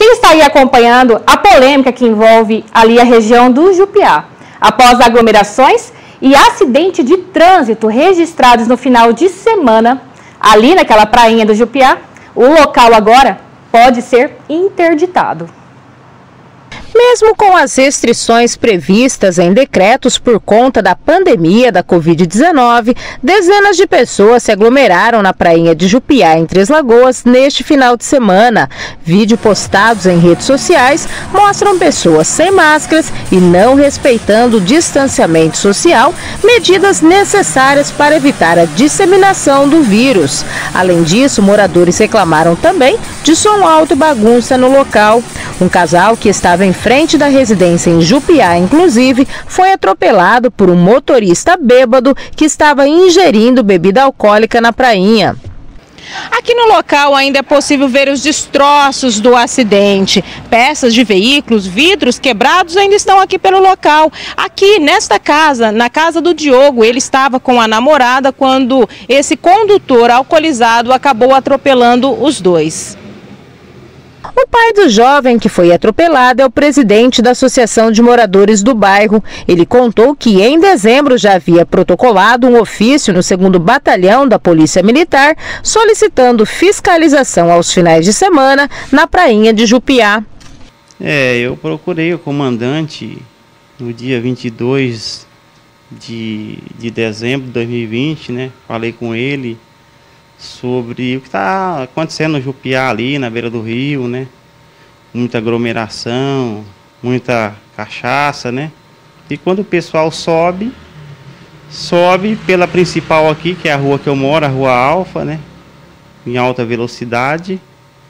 está aí acompanhando a polêmica que envolve ali a região do Jupiá. Após aglomerações e acidente de trânsito registrados no final de semana, ali naquela prainha do Jupiá, o local agora pode ser interditado. Mesmo com as restrições previstas em decretos por conta da pandemia da Covid-19, dezenas de pessoas se aglomeraram na prainha de Jupiá, em Três Lagoas, neste final de semana. Vídeos postados em redes sociais mostram pessoas sem máscaras e não respeitando o distanciamento social, medidas necessárias para evitar a disseminação do vírus. Além disso, moradores reclamaram também de som alto e bagunça no local. Um casal que estava em frente da residência em Jupiá, inclusive, foi atropelado por um motorista bêbado que estava ingerindo bebida alcoólica na prainha. Aqui no local ainda é possível ver os destroços do acidente. Peças de veículos, vidros quebrados ainda estão aqui pelo local. Aqui nesta casa, na casa do Diogo, ele estava com a namorada quando esse condutor alcoolizado acabou atropelando os dois. O pai do jovem que foi atropelado é o presidente da Associação de Moradores do bairro. Ele contou que em dezembro já havia protocolado um ofício no 2º Batalhão da Polícia Militar solicitando fiscalização aos finais de semana na prainha de Jupiá. Eu procurei o comandante no dia 22 de dezembro de 2020, né? Falei com ele sobre o que está acontecendo no Jupiá ali, na beira do rio, né? Muita aglomeração, muita cachaça, né? E quando o pessoal sobe pela principal aqui, que é a rua que eu moro, a Rua Alfa, né? Em alta velocidade.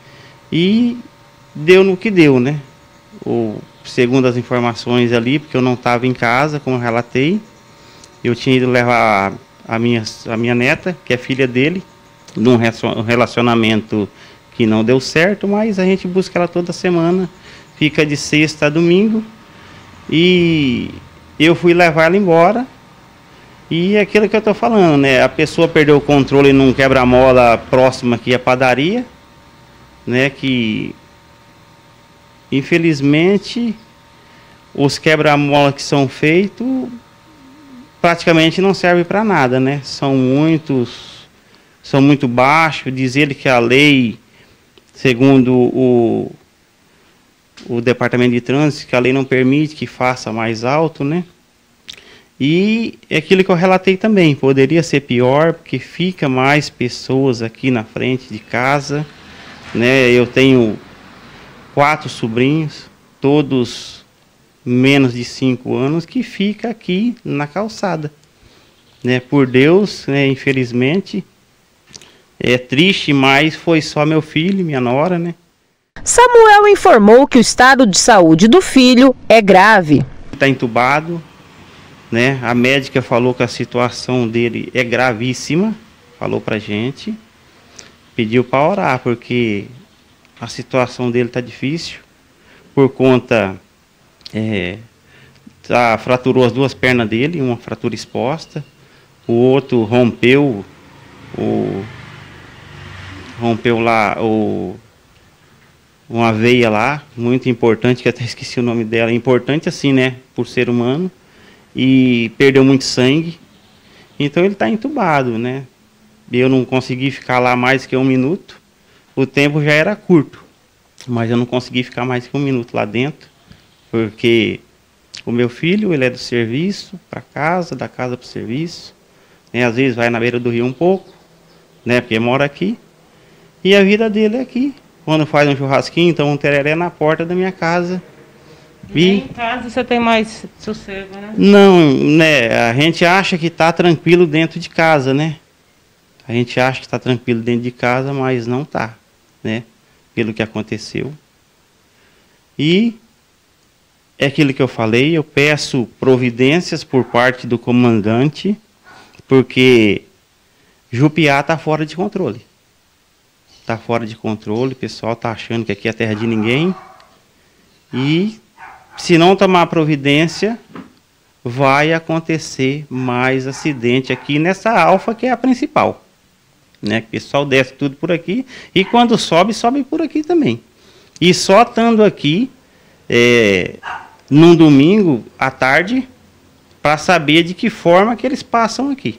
E deu no que deu, né? Segundo as informações ali, porque eu não estava em casa, como eu relatei, eu tinha ido levar a minha neta, que é filha dele, num relacionamento que não deu certo, mas a gente busca ela toda semana, fica de sexta a domingo, e eu fui levar ela embora, e é aquilo que eu estou falando, né? A pessoa perdeu o controle num quebra-mola próximo aqui à padaria, né? Que infelizmente os quebra-mola que são feitos praticamente não servem para nada, né? São muito baixos. Diz ele que a lei, segundo o Departamento de Trânsito, que a lei não permite que faça mais alto, né? E é aquilo que eu relatei também, poderia ser pior, porque fica mais pessoas aqui na frente de casa, né? Eu tenho 4 sobrinhos, todos menos de 5 anos, que fica aqui na calçada, né? Por Deus, né? Infelizmente, é triste, mas foi só meu filho e minha nora, né? Samuel informou que o estado de saúde do filho é grave. Está entubado, né? A médica falou que a situação dele é gravíssima, falou pra gente, pediu para orar, porque a situação dele está difícil, por conta, fraturou as 2 pernas dele, uma fratura exposta, o outro rompeu lá uma veia lá, muito importante, que até esqueci o nome dela, importante assim, né, por ser humano, e perdeu muito sangue, então ele está entubado, né. Eu não consegui ficar lá mais que 1 minuto, o tempo já era curto, mas eu não consegui ficar mais que 1 minuto lá dentro, porque o meu filho, ele é do serviço para casa, da casa para o serviço, né, às vezes vai na beira do rio um pouco, né, porque mora aqui, e a vida dele é aqui. Quando faz um churrasquinho, então um tereré na porta da minha casa. E em casa você tem mais sossego, né? Não, né? A gente acha que está tranquilo dentro de casa, né? A gente acha que está tranquilo dentro de casa, mas não está, né? Pelo que aconteceu. E é aquilo que eu falei, eu peço providências por parte do comandante, porque Jupiá está fora de controle. Está fora de controle, o pessoal está achando que aqui é terra de ninguém. E se não tomar providência, vai acontecer mais acidente aqui nessa Alfa, que é a principal, né? O pessoal desce tudo por aqui e quando sobe, sobe por aqui também. E só estando aqui, num domingo à tarde, para saber de que forma que eles passam aqui.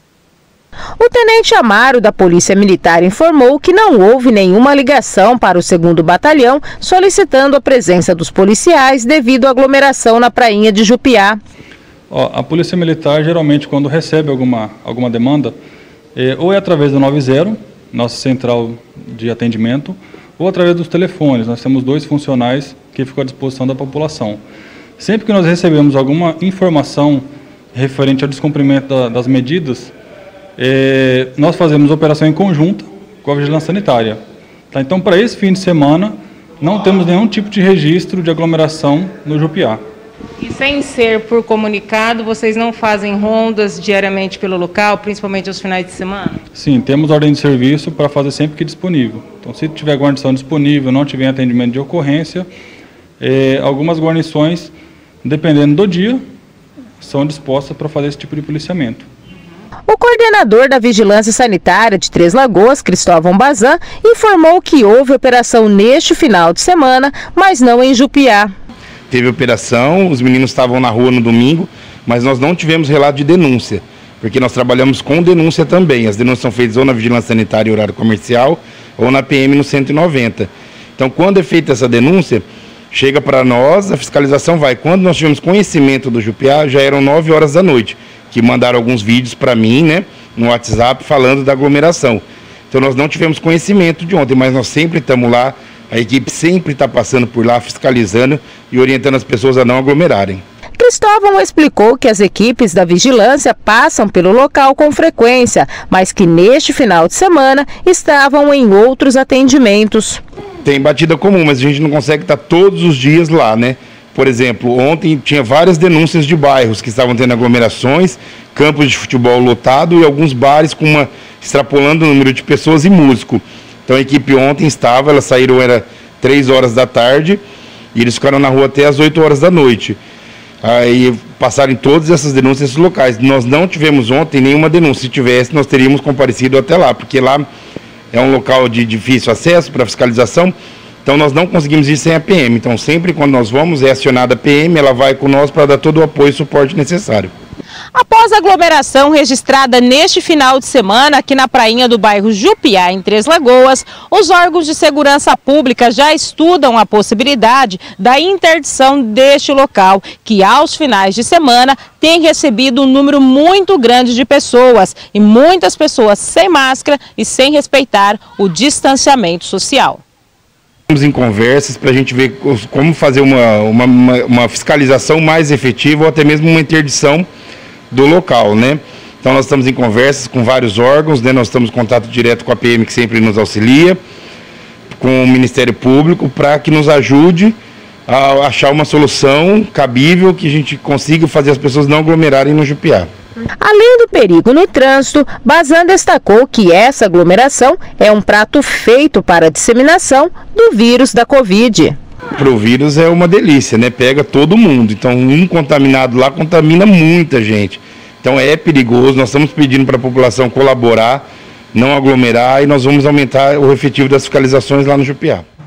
O tenente Amaro da Polícia Militar informou que não houve nenhuma ligação para o 2º Batalhão solicitando a presença dos policiais devido à aglomeração na prainha de Jupiá. A Polícia Militar, geralmente, quando recebe alguma demanda, ou é através do 90, nossa central de atendimento, ou através dos telefones. Nós temos 2 funcionais que ficam à disposição da população. Sempre que nós recebemos alguma informação referente ao descumprimento das medidas, nós fazemos operação em conjunto com a Vigilância Sanitária. Tá? Então, para esse fim de semana, não temos nenhum tipo de registro de aglomeração no Jupiá. E sem ser por comunicado, vocês não fazem rondas diariamente pelo local, principalmente aos finais de semana? Sim, temos ordem de serviço para fazer sempre que disponível. Então, se tiver guarnição disponível, não tiver atendimento de ocorrência, algumas guarnições, dependendo do dia, são dispostas para fazer esse tipo de policiamento. O coordenador da Vigilância Sanitária de Três Lagoas, Cristóvão Bazan, informou que houve operação neste final de semana, mas não em Jupiá. Teve operação, os meninos estavam na rua no domingo, mas nós não tivemos relato de denúncia, porque nós trabalhamos com denúncia também. As denúncias são feitas ou na Vigilância Sanitária em horário comercial ou na PM no 190. Então, quando é feita essa denúncia, chega para nós, a fiscalização vai. Quando nós tivemos conhecimento do Jupiá, já eram 9 horas da noite, que mandaram alguns vídeos para mim, né, no WhatsApp, falando da aglomeração. Então, nós não tivemos conhecimento de ontem, mas nós sempre estamos lá, a equipe sempre está passando por lá, fiscalizando e orientando as pessoas a não aglomerarem. Cristóvão explicou que as equipes da vigilância passam pelo local com frequência, mas que neste final de semana estavam em outros atendimentos. Tem batida comum, mas a gente não consegue estar todos os dias lá, né? Por exemplo, ontem tinha várias denúncias de bairros que estavam tendo aglomerações, campos de futebol lotado e alguns bares extrapolando o número de pessoas e músico. Então a equipe ontem estava, elas saíram, era 3 horas da tarde, e eles ficaram na rua até as 8 horas da noite. Aí passaram em todas essas denúncias nesses locais. Nós não tivemos ontem nenhuma denúncia. Se tivesse, nós teríamos comparecido até lá, porque lá é um local de difícil acesso para fiscalização, então nós não conseguimos ir sem a PM. Então sempre quando nós vamos, é acionada a PM, ela vai com nós para dar todo o apoio e suporte necessário. Após a aglomeração registrada neste final de semana aqui na prainha do bairro Jupiá, em Três Lagoas, os órgãos de segurança pública já estudam a possibilidade da interdição deste local, que aos finais de semana tem recebido um número muito grande de pessoas e muitas pessoas sem máscara e sem respeitar o distanciamento social. Estamos em conversas para a gente ver como fazer uma fiscalização mais efetiva ou até mesmo uma interdição do local, né? Então nós estamos em conversas com vários órgãos, né? Nós estamos em contato direto com a PM, que sempre nos auxilia, com o Ministério Público, para que nos ajude a achar uma solução cabível, que a gente consiga fazer as pessoas não aglomerarem no Jupiá. Além do perigo no trânsito, Bazan destacou que essa aglomeração é um prato feito para a disseminação do vírus da Covid. Para o vírus é uma delícia, né? Pega todo mundo. Então, um contaminado lá contamina muita gente. Então, é perigoso. Nós estamos pedindo para a população colaborar, não aglomerar, e nós vamos aumentar o efetivo das fiscalizações lá no Jupiá.